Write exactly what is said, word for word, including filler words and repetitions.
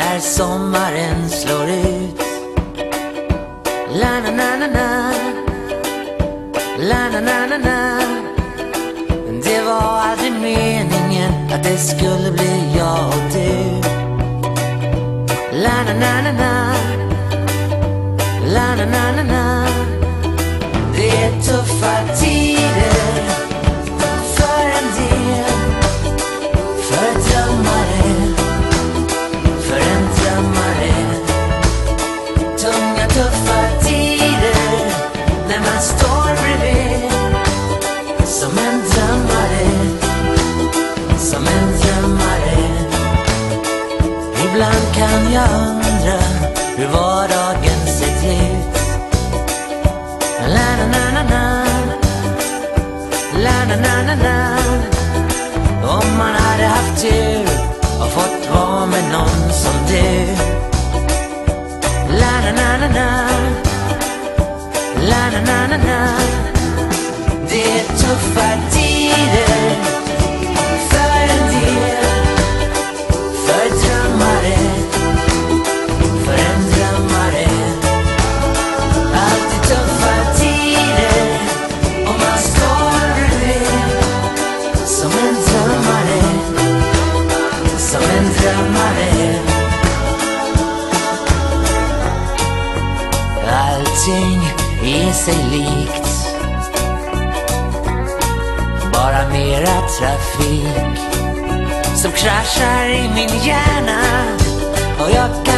när sommaren slår ut. La na na na na, la na na na na. Det var aldrig meningen att det skulle bli jag och du. La na na na na, la na na na na. Det är tuffa tider för en del, för drömmare, för en drömmare. Tunga tuffa tider när man står bredvid, som en drömmare, som en drömmare. Ibland kan jag undra hur vardagen sett ut. La na na na na, la na na na na. Om man hade haft tur och fått vara med någon som du. La na na na na, la na na na na. Det är tuffa tider för en del, för drömmare, för en drömmare. Alltid tuffa tider om man står bredvid, som en drömmare, som en drömmare. Allting är sig likt, bara mera trafik som kraschar i min hjärna. Och jag